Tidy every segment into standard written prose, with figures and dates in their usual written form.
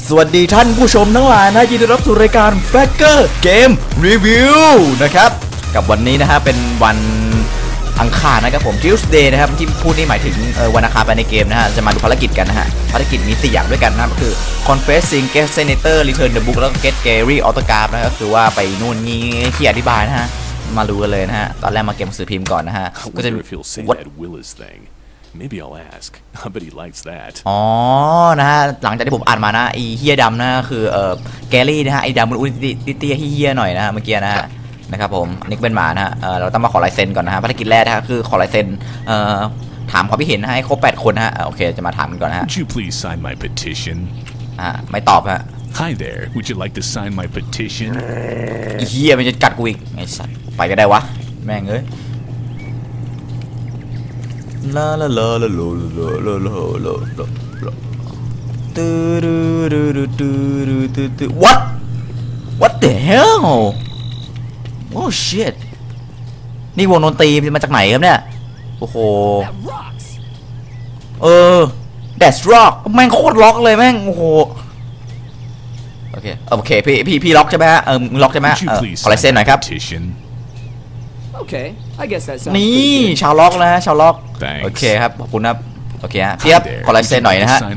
สวัสดีท่านผู้ชมทั้งหลายนะยินดีรับสู่รายการ Fragger Game Review นะครับกับวันนี้นะฮะเป็นวันอังคารนะครับผม Tuesday นะครับที่พูดนี่หมายถึงวันอังคารไปในเกมนะฮะจะมาดูภารกิจกันนะฮะภารกิจมี4อย่างด้วยกันนะก็คือ Confessing Get Senator Return the Book แล้วก็ Get Gary Autograph นะครับคือว่าไปนู่นนี่ที่อธิบายนะฮะมาดูกันเลยนะฮะตอนแรกมาเกมสื่อพิมพ์ก่อนนะฮะก็จะ Maybe I'll ask. I bet he likes that. อ๋อนะฮะหลังจากที่ผมอ่านมานะไอ้เฮียดำนะคือแกรี่นะฮะไอ้ดำมันอุ้ยเตี้ยเฮียหน่อยนะฮะเมื่อกี้นะฮะนะครับผมอันนี้ก็เป็นหมานะฮะเราต้องมาขอลายเซ็นก่อนนะฮะภารกิจแรกนะฮะคือขอลายเซ็นถามความคิดเห็นให้ครบ8คนนะฮะโอเคจะมาถามกันก่อนนะฮะ Would you please sign my petition? ไม่ตอบฮะ Hi there. Would you like to sign my petition? ไอ้เฮียมันจะกัดกูอีกไอ้สัสไปก็ได้วะแม่งเอ้ยลาลาลาลาลาลาลาลาลาลาตื้อตื้อตื้อตื้อตื้อ What the hell Oh shit นี่วงดนตรีมาจากไหนครับเนี่ยโอ้โหThat's rock แม่งโคตรล็อกเลยแม่งโอ้โหโอเคพี่ล็อกใช่ไหมฮะล็อกใช่ไหมขอลายเซ็นหน่อยครับนี่ชาวล็อกนะชาวล็อกโอเคครับขอบคุณครับโอเคฮะพี่ครับขอลายเซ็นหน่อยนะฮะ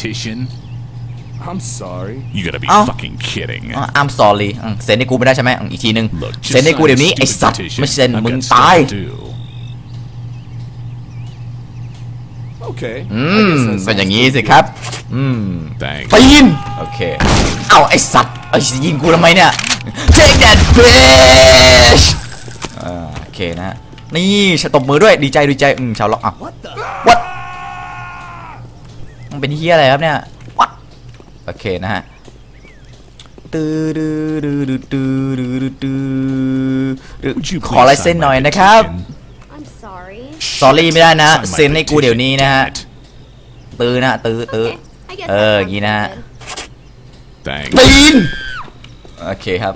I'm sorry. You gotta be fucking kidding. I'm sorry เซ็นให้กูไม่ได้ใช่ไหมอีกทีนึงเซ็นให้กูเดี๋ยวนี้ไอ้สัตว์ไม่เซ็นมึงตายเป็นอย่างนี้สิครับปีนโอเคเอาไอ้สัตว์ยิงกูทำไมเนี่ย Take that bitchโอเคนะฮะนี่ตบมือด้วยดีใจชาวล็อกWhat มันเป็นเฮียอะไรครับเนี่ย What โอเคนะฮะขอลายเซ็นหน่อยนะครับsorry ไม่ได้นะเซ็นให้กูเดี๋ยวนี้นะฮะตื้ออย่างนี้นะฮะปีนโอเคครับ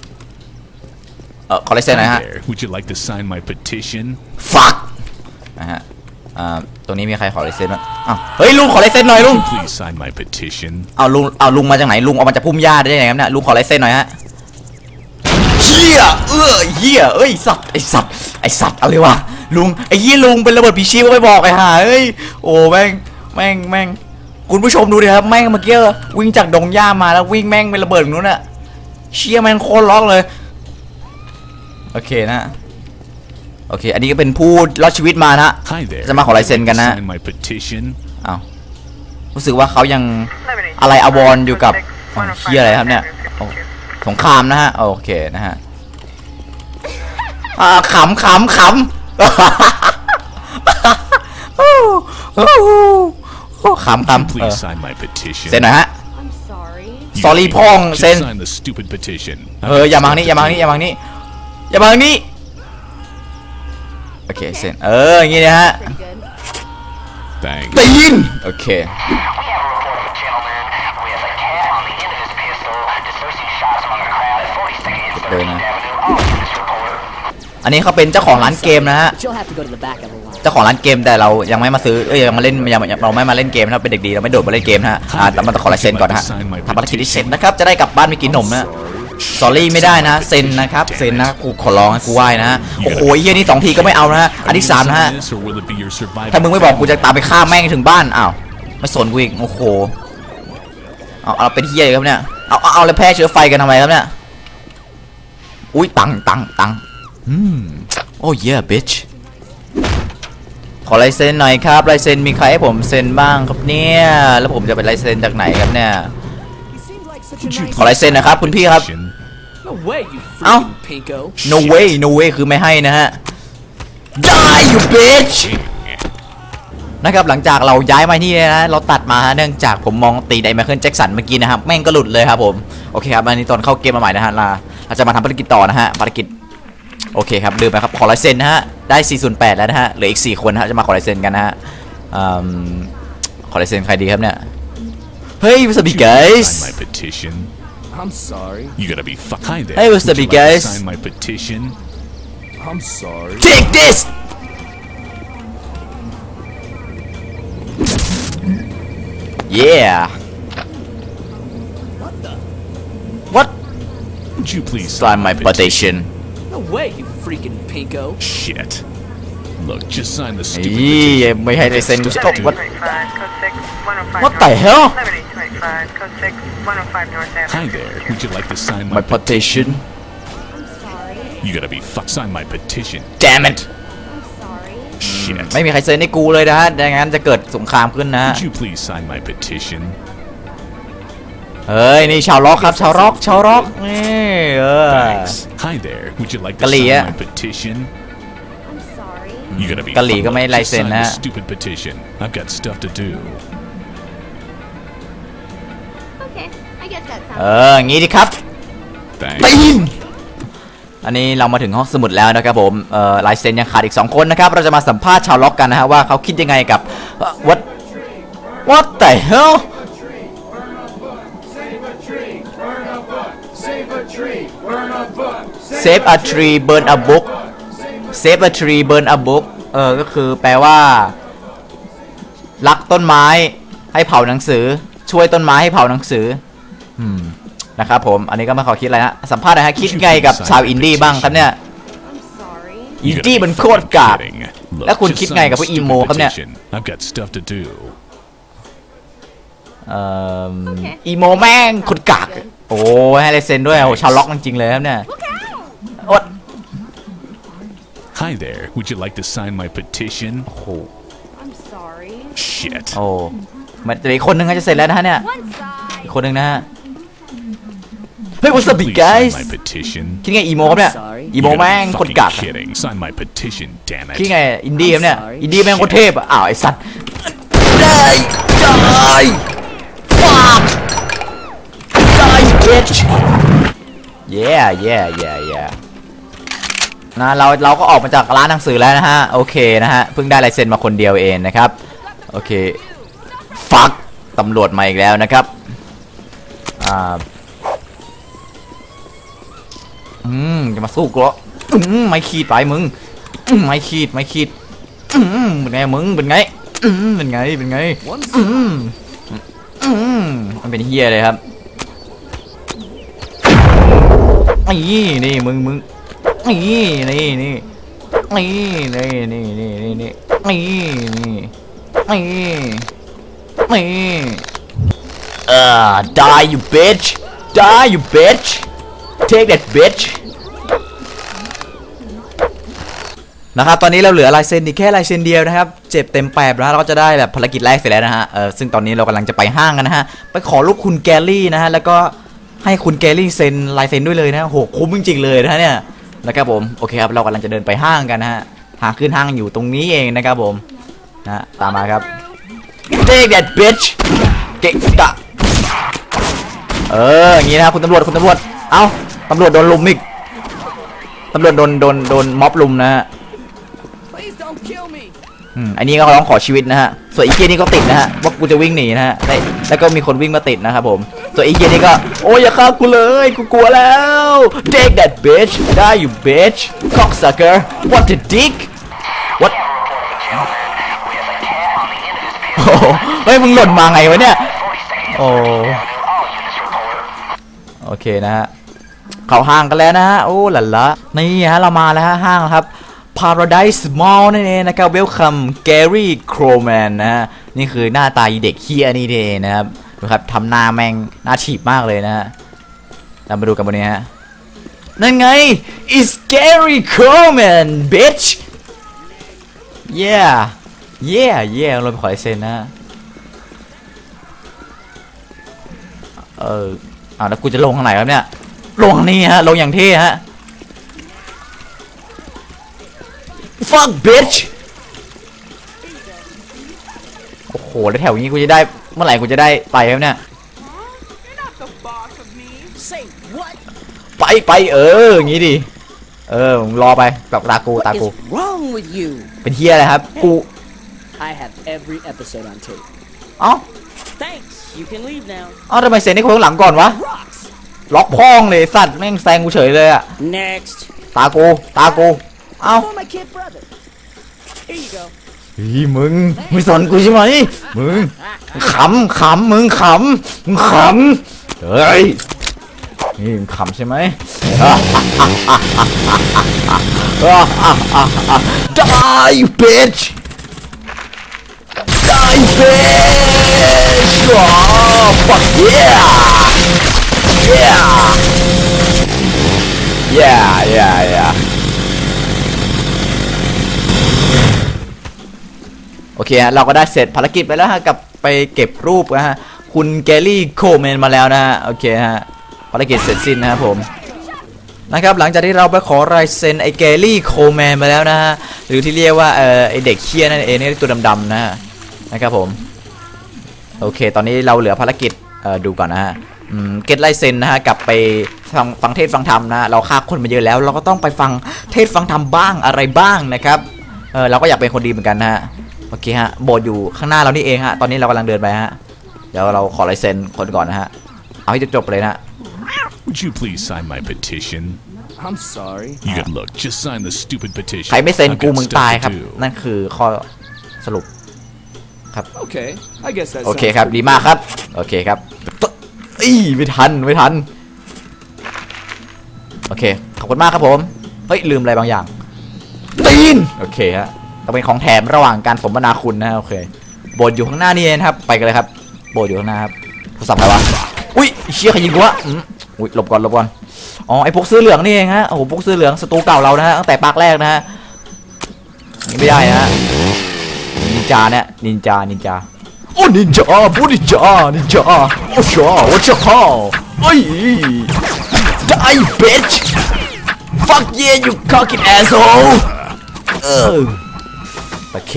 ขอลายเซ็นหน่อยฮะ Would you like to sign my petition? Fuck นะฮะตรงนี้มีใครขอลายเซ็นบ้างเฮ้ยลุงขอลายเซ็นหน่อยลุง Please sign my petition. ลุงมาจากไหนลุงออกมาจากพุ่มหญ้าได้ยังไงครับเนี่ยลุงขอลายเซ็นหน่อยฮะเหี้ยเอ้ยไอสัตว์อะไรวะลุงไอ้ยี่ลุงเป็นระเบิดผีชีพก็ไม่บอกไอ้ห่าเอ้ยโอ้แม่งคุณผู้ชมดูดิครับแม่งเมื่อกี้วิ่งจากดงหญ้ามาแล้ววิ่งแม่งเป็นระเบิดนู้นน่ะเชี่ยแม่งโคตรล็อกเลยโอเคนะโอเคอันนี้ก็เป็นผู้รอดชีวิตมานะจะมาขอลายเซ็นกันนะรู้สึกว่าเขายังอะไรอวรอยู่กับเชี่ยอะไรครับเนี่ยสงครามนะฮะโอเคนะฮะขำเซ็นหน่อยฮะ sorry พ่องเซ็นอย่ามานี่โอเคเซ็นอย่างงี้นะฮะตีนโอเคเลยนะอันนี้เขาเป็นเจ้าของร้านเกมนะฮะเจ้าของร้านเกมแต่เรายังไม่มาซื้อยังมาเล่นเราไม่มาเล่นเกมนะเป็นเด็กดีเราไม่โดดมาเล่นเกมนะฮะแต่มาขอลายเซ็นก่อนนะฮะทำภารกิจที่เซ็นนะครับจะได้กลับบ้านไปกินนมนะsorry ไม่ได้นะเซ็นนะครับเซ็นนะกูขอร้องให้กูไหว้นะฮะโอ้โหเฮียนี่2 ทีก็ไม่เอานะฮะอันที่3นะฮะถ้ามึงไม่บอกกูจะตามไปฆ่าแม่งถึงบ้านอ้าวไม่สนกูอีกโอ้โหเอาเป็นเฮียครับเนี่ยเอาแล้วแพ้เชื้อไฟกันทำไมครับเนี่ยอุ้ยตังโอ้เย่ bitch ขอลายเซ็นหน่อยครับลายเซ็นมีใครให้ผมเซ็นบ้างครับเนี่ยแล้วผมจะไปลายเซ็นจากไหนครับเนี่ยขอลายเซ็นนะครับคุณพี่ครับเอ้า no way คือไม่ให้นะฮะ die you bitch นะครับหลังจากเราย้ายมาที่นี่นะเราตัดมาเนื่องจากผมมองตีไดไมเคิลแจ็คสันเมื่อกี้นะครับแม่งก็หลุดเลยครับผมโอเคครับอันนี้ตอนเข้าเกมมาใหม่นะฮะเราจะมาทำภารกิจต่อนะฮะภารกิจโอเคครับลืมไปครับขอลายเซ็นนะฮะได้408แล้วนะฮะเหลืออีก4คนนะฮะจะมาขอลายเซ็นกันนะฮะขอลายเซ็นใครดีครับเนี่ยเฮ้ย what's up guys I'm sorry. You gotta be fucking there. Hey, what's up, guys? Sign my petition. I'm sorry. Take this. Yeah what Would you please sign my petition No way, you freaking pinko. Shit. Look, just sign the อี stupid petition. ไม่ให้ลายเซ็นกูจะโอ้ what what the hell Hi there. Would you like to sign my my petition You gotta be fuck. Sign my petition. damn it Shit. ไม่มีใครเซ็นให้กูเลยนะฮะดังนั้นจะเกิดสงครามขึ้นนะ Would you please sign my petition? เฮ้ยนี่ชาวร็อกครับชาวร็อกนี่ Thanks. Hi there. Would you like to Kali, sign yeah. my petition? You gotta be Kali fuck. ก็ไม่ Just ลายเซ็น sign นะ the stupid petition. I've got stuff to do. Okay, I guess that งี้ดิครับ Thanks. ปีนอันนี้เรามาถึงห้องสมุดแล้วนะครับผมลายเซ็นยังขาดอีก2คนนะครับเราจะมาสัมภาษณ์ชาวล็อกกันนะฮะว่าเขาคิดยังไงกับwhat the hell save a tree burn a book save a tree burn a book ก็คือแปลว่ารักต้นไม้ให้เผาหนังสือช่วยต้นไม้ให้เผาหนังสือนะครับผมอันนี้ก็ไม่ขอคิดอะไรนะสัมภาษณ์นะฮะคิดไงกับชาวอินดี้บ้างครับเนี่ย อิน You gotta ดี้ be มันโคตร fucking กาก kidding. Look, แล้วคุณ just คิด sign ไง the กับพวกอีโม stupid ครับเนี่ย petition. I've got stuff to do. อีโมแม่งคนกากโอ้ให้ลายเซ็นด้วยโอ้ชาวล็อกจริงๆเลยครับเนี่ยโอ๊ย Hi there. Would you like to sign my petition? โอ้โห I'm sorry. Shit. โอ้มันจะอีกคนนึงก็จะเสร็จแล้วนะฮะเนี่ย One side. อีกคนนึงนะฮะเฮ้ย what's up Please guys sign my petition. คิดไงอีโมครับเนี่ย Sorry. อี You โม gotta แม่ง be คน fucking กาก kidding. Sign my petition, damn คิด it. ไงอินดี้ครับเนี่ย Sorry. อินดี้แม่งโคตรเทพอ่ะอ้าวไอ้สัตว์ได้fuck die bitch yeah นะเราก็ออกมาจากร้านหนังสือแล้วนะฮะโอเคนะฮะเพิ่งได้ลายเซ็นมาคนเดียวเองนะครับโอเคฟักตำรวจมาอีกแล้วนะครับจะมาสู้กูเหรอไม่ขีดไปมึงไม่ขีดเป็นไงมึงเป็นไงเป็นไงมันเป็นเฮียเลยครับนี่มึงนี่die you bitch take that bitch นะครับตอนนี้เราเหลือลายเซ็นอีกแค่ลายเซ็นเดียวนะครับเจ็บเต็มแปบแล้วเราก็จะได้แบบภารกิจแรกเสร็จแล้วนะฮะซึ่งตอนนี้เรากำลังจะไปห้างกันนะฮะไปขอรูปคุณแกลลี่นะฮะแล้วก็ให้คุณแกลลี่เซ็นลายเซ็นด้วยเลยนะโหคุ้มจริงๆเลยนะเนี่ยนะครับผมโอเคครับเรากำลังจะเดินไปห้างกันนะฮะทางขึ้นห้างอยู่ตรงนี้เองนะครับผมนะตามมาครับ take that bitch เกะกะอย่างนี้นะครับคุณตำรวจเอ้าตำรวจโดนลุมอีกตำรวจโดนม็อบลุมนะฮะ Please don't kill me. อันนี้ก็ร้องขอชีวิตนะฮะส่วนอีเกียนี่ก็ติดนะฮะว่ากูจะวิ่งหนีนะฮะแล้วก็มีคนวิ่งมาติดนะครับผมส่วนอีเกียนี่ก็โอ้ยอย่าฆ่ากูเลยกูกลัวแล้ว take that bitch die you bitch cocksucker what the dick what โอ้เฮ้ยมึงหล่นมาไงวะเนี่ยโอเคนะฮะเข้าห้างกันแล้วนะฮะโอ้หล่ะละนี่ฮะเรามาแล้วฮะห้างครับ Paradise Mall นั่นเองนะครับ Welcome Gary Crowman นะฮะนี่คือหน้าตาเด็กเฮียนี่เองนะครับดูครับทำหน้าแม่งหน้าฉีบมากเลยนะฮะเรามาดูกันบนนี้ฮะนั่นไง It's Gary Crowman bitch yeah เราไปขอลายเซ็นนะแล้วกูจะลงทางไหนครับเนี่ยลงทางนี้ฮะลงอย่างเท่ฮะ fuck bitch โอ้โหแล้วแถวนี้กูจะได้เมื่อไหร่กูจะได้ไปครับเนี่ย Say what? ไปอย่างงี้ดิมึงรอไปแบบตากู What is wrong with you? เป็นเฮียอะไรครับกู I have every episode on tape. เอ้า Thanks. You can leave now. ทำไมเซ็นให้คนข้างหลังก่อนวะ Rocks. ล็อกพ้องเลยสัตว์แม่งแซงกูเฉยเลยอะ Next. ตากูเอ้า For my kid brother. Here you go. มึงไม่สนกูใช่ไหมมึงขำมึงขำเฮ้ยนี่ขำใช่ไหมDie bitch Die bitch oh fuck yeah yeah โอเคฮะเราก็ได้เสร็จภารกิจไปแล้วฮะกับไปเก็บรูปนะฮะคุณแกลลี่โคแมนมาแล้วนะฮะโอเคฮะภารกิจเสร็จสิ้นนะครับผมนะครับหลังจากที่เราไปขอลายเซ็นไอ้แกลลี่โคแมนมาแล้วนะฮะหรือที่เรียกว่าไอ้เด็กเคี้ยนั่นเองนี่ตัวดำๆนะครับผมโอเคตอนนี้เราเหลือภารกิจดูก่อนนะฮะเก็ตลายเซ็นนะฮะกลับไปฟังเทศฟังธรรมนะเราฆ่าคนมาเยอะแล้วเราก็ต้องไปฟังเทศฟังธรรมบ้างอะไรบ้างนะครับเราก็อยากเป็นคนดีเหมือนกันนะฮะโอเคฮะโบสถ์อยู่ข้างหน้าเรานี่เองฮะตอนนี้เรากำลังเดินไปฮะเดี๋ยวเราขอลายเซ็นคนก่อนนะฮะเอาให้จบเลยนะ Would you please sign my petition? I'm sorry. You could look. Just sign the stupid petition. ใครไม่เซ็น I've กู got มึง stuff ตาย to ครับ do. นั่นคือข้อสรุปครับ Okay, I guess that โอเค sounds ครับ pretty ดีมากครับโอเคครับไม่ทันโอเคขอบคุณมากครับผมเฮ้ยลืมอะไรบางอย่างตีนโอเคฮะต้องเป็นของแถมระหว่างการสมนาคุณนะโอเคโบสถ์อยู่ข้างหน้านี่เองครับไปกันเลยครับโบสถ์อยู่ข้างหน้าครับโทรศัพท์ใครวะอุ้ยเชี่ยใครยิงกูวะอุ้ยหลบก่อนอ๋อไอ้พวกเสื้อเหลืองนี่เองฮะโอ้โหพวกเสื้อเหลืองศัตรูเก่าเรานะฮะตั้งแต่ปากแรกนะฮะนี่ไม่ได้นะฮะนินจาเนี่ยนินจาโอ้นินจาพูดนินจาโอ้ชอว่าชอเฮ้ย Die bitch fuck yeah you cocky asshole โอเค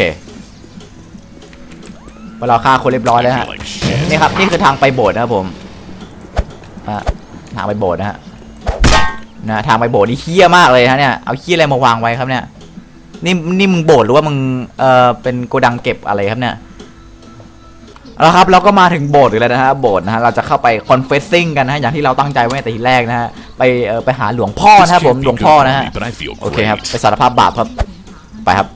เวลาฆ่าคนเรียบร้อยแล้วฮะ Like shit. นี่ครับนี่คือทางไปโบสถ์นะครับผมทางไปโบสถ์นะฮะทางไปโบสถ์นี่เหี้ยมากเลยฮะเนี่ยเอาเหี้ยอะไรมาวางไว้ครับเนี่ยนี่มึงโบสถ์หรือว่ามึงเป็นโกดังเก็บอะไรครับเนี่ยแล้วครับเราก็มาถึงโบสถ์อีกแล้วนะฮะโบสถ์นะฮะเราจะเข้าไป confessing กันนะฮะอย่างที่เราตั้งใจไว้ในแต่ทีแรกนะฮะไปหาหลวงพ่อ This นะครับผม can't หล be วง good พ่อ for นะฮะ me, but I feel โอเคครับ great. ไปสารภาพบาปครับไปครับ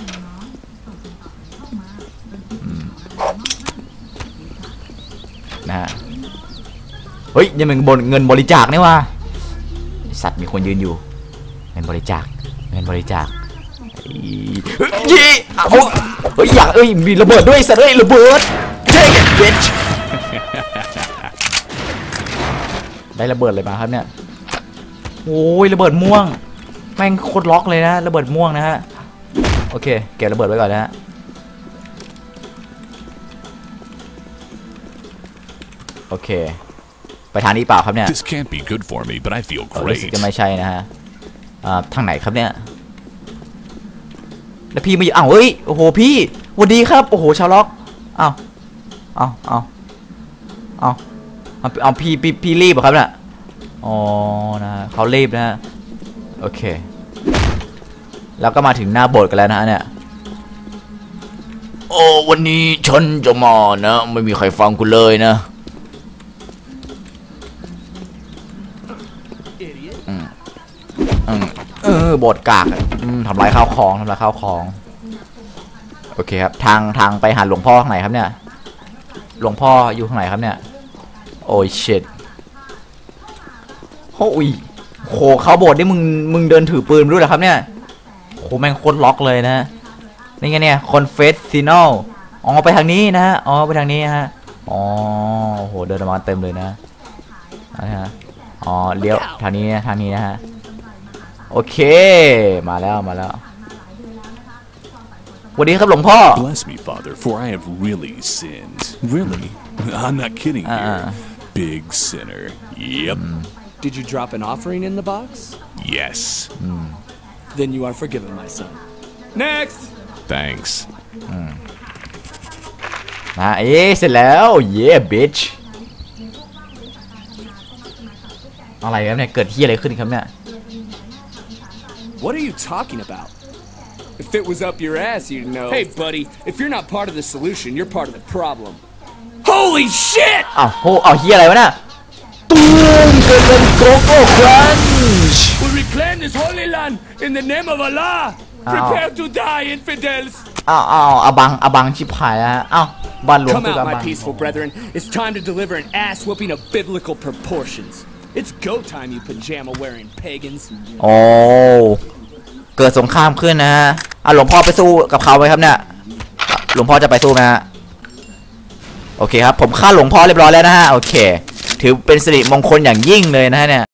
นะฮะเฮ้ยนี่มันเงินบริจาคนี่ว่าสัตว์มีคนยืนอยู่เงินบริจาคยี่เฮ้ยอยากมีระเบิดด้วยสัตว์ระเบิด Take it bitch ได้ระเบิดเลยมาครับเนี่ยโอ้ยระเบิดม่วงแม่งโคตรล็อกเลยนะระเบิดม่วงนะฮะโอเคเก็บระเบิดไว้ก่อนนะฮะโอเคไปทางนี้เปล่าครับเนี่ย This can't be good for me, but I feel รู้สึก great. จะไม่ใช่นะฮะทางไหนครับเนี่ยแล้วพี่ไม่อ้าวเฮ้ยโอ้โหพี่สวัสดีครับโอ้โหชาวล็อกอ้าวเอาพี่รีบเหรอครับเนี่ยอ๋อนะเขารีบนะฮะโอเคแล้วก็มาถึงหน้าโบสถ์กันแล้วนะฮะเนี่ยโอ้วันนี้ฉันจะมานะไม่มีใครฟังกูเลยนะโบสถ์กากทำลายข้าวของโอเคครับทางไปหาหลวงพ่อข้างไหนครับเนี่ยหลวงพ่ออยู่ข้างไหนครับเนี่ยโอ้ยเชิดโอ้ยโหเข้าโบสถ์นี่มึงเดินถือปืนไม่รู้เหรอครับเนี่ยโหแม่งโคตรล็อกเลยนะนี่ไงเนี่ยคอนเฟสซิโนอ๋อไปทางนี้นะฮะอ๋อไปทางนี้ฮะอ๋อโอ้โหเดินมาเต็มเลยนะฮะอ๋อเลี้ยวทางนี้นะฮะโอเคมาแล้วสวัสดีครับหลวงพ่อ Bless me, Father, for I have really sinned. Really? I'm not kidding here. Big sinner. Yep. Did you drop an offering in the box? Yes. Then you are forgiven, my son. Next! Thanks. เสร็จแล้วเย่บิชอะไรครับเนี่ยเกิดที่อะไรขึ้นครับเนี่ย What are you talking about? If it was up your ass, you'd know. Hey, buddy, if you're not part of the solution, you're part of the problem. Holy shit! เอาเฮียอะไรวะน่ะตูมเกินโกโก้ครันช์ We reclaim this holy land in the name of Allah. Prepare to die, infidels! อ้าวอบังชิบหายแล้วอ้าวบ้านหลวง Come คือ out, อบั my ง peaceful brethren. It's time to deliver an ass whooping of biblical proportions. It's go time, you pajama-wearing pagans. โอ้เกิดสงครามขึ้นนะฮะหลวงพ่อไปสู้กับเขาไหมครับเนี่ยหลวงพ่อจะไปสู้ไหมฮะโอเคครับผมฆ่าหลวงพ่อเรียบร้อยแล้วนะฮะโอเคถือเป็นสิริมงคลอย่างยิ่งเลยนะฮะเนี่ย